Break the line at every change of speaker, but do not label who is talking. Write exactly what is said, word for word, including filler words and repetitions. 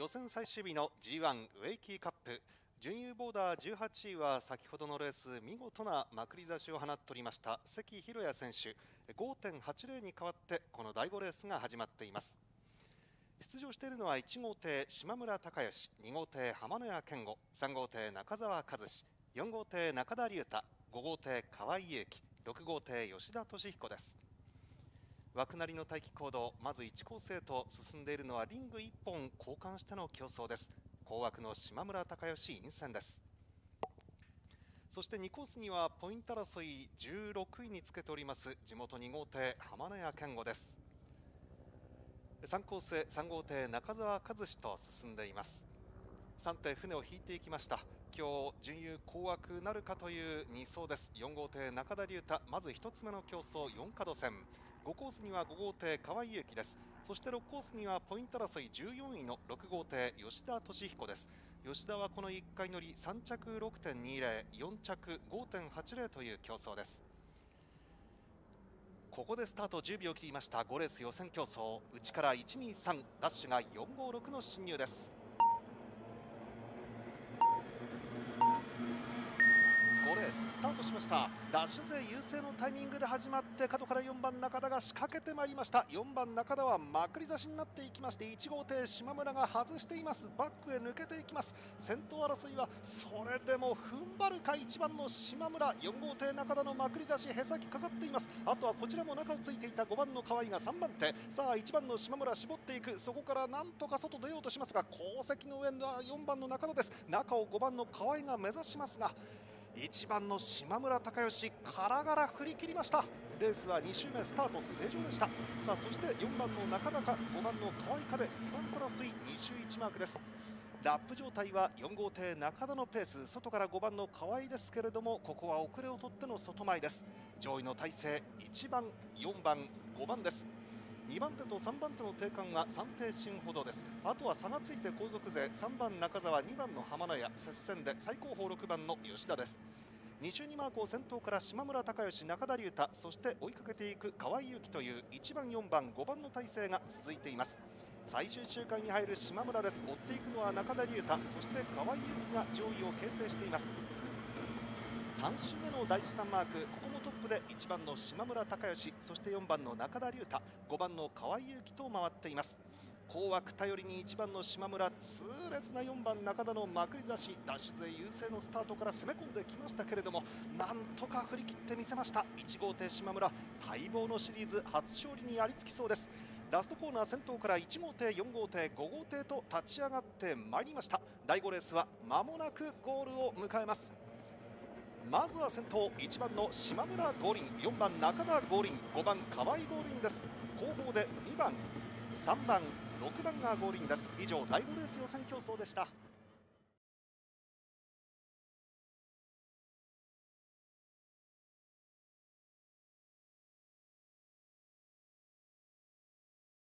予選最終日の ジーワン ウェイキーカップ、準優ボーダーじゅうはちいは先ほどのレース見事なまくり差しを放っておりました関博也選手 ごてんはちゼロ に代わってこのだいごレースが始まっています。出場しているのはいち号艇島村隆義、に号艇浜野谷健吾、さん号艇中澤和志、よん号艇中田龍太、ご号艇河合裕樹、ろく号艇吉田俊彦です。枠なりの待機行動、まずいちコースへと進んでいるのはリングいっぽん交換しての競争です。後枠の島村隆義陰線です。そしてにコースにはポイント争いじゅうろくいにつけております地元に号艇浜野谷健吾です。さんコースへさん号艇中澤和志と進んでいます。さん艇船を引いていきました。今日準優後枠なるかというに走です。よん号艇中田龍太、まずひとつめの競争よん角線、ごコースにはご号艇河合裕樹です。そしてろくコースにはポイント争いじゅうよんいのろく号艇吉田俊彦です。吉田はこのいっかい乗りさん着 ろくてんにじゅう、よん着 ごてんはちゼロ という競争です。ここでスタートじゅうびょう切りました。ごレース予選競争、内からいちにさん、ダッシュがよんごろくの進入です。ごレーススタートしました。ダッシュ勢優勢のタイミングで始まって角からよんばん中田が仕掛けてまいりました。よんばん中田はまくり差しになっていきましていち号艇島村が外しています。バックへ抜けていきます。先頭争いはそれでも踏ん張るかいちばんの島村、よん号艇中田のまくり差しへさきかかっています。あとはこちらも中をついていたごばんの河合がさんばん手、さあいちばんの島村絞っていく。そこからなんとか外出ようとしますが後席の上のよんばんの中田です。中をごばんの河合が目指しますがいちばんの島村隆義からがら振り切りました。レースはに周目スタート正常でした。さあそしてよんばんの中田かごばんの河合かでにばんプラスいに周いちマークです。ラップ状態はよん号艇中田のペース、外からごばんの河合ですけれどもここは遅れを取っての外前です。上位の体勢いちばんよんばんごばんです。にばん手とさんばん手の定間はさん艇進ほどです。あとは差がついて後続勢さんばん中澤、にばんの浜野谷、接戦で最高峰ろくばんの吉田です。に周にマークを先頭から島村隆義、中田龍太、そして追いかけていく河合裕樹といういちばんよんばんごばんの体勢が続いています。最終周回に入る島村です。追っていくのは中田龍太、そして河合裕樹が上位を形成しています。さん周目の第一ターンマーク、ここもトップでいちばんの島村隆義、そしてよんばんの中田龍太、ごばんの河合裕樹と回っています。後枠頼りにいちばんの島村、痛烈なよんばん中田のまくり差し、ダッシュ勢優勢のスタートから攻め込んできましたけれどもなんとか振り切ってみせました。いち号艇島村、待望のシリーズ初勝利にありつきそうです。ラストコーナー先頭からいち号艇よん号艇ご号艇と立ち上がってまいりました。だいごレースは間もなくゴールを迎えます。まずは先頭いちばんの島村合輪、よんばん中田合輪、ごばん河合合輪です。後方でにばんさんばんろくばんが合輪です。以上だいごレース予選競争でした。